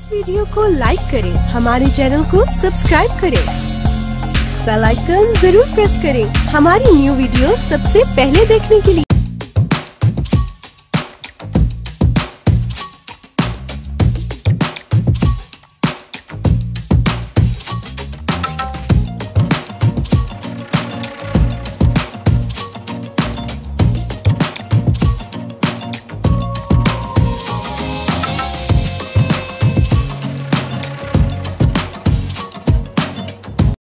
इस वीडियो को लाइक करें, हमारे चैनल को सब्सक्राइब करें, बेल आइकन जरूर प्रेस करें हमारी न्यू वीडियो सबसे पहले देखने के लिए।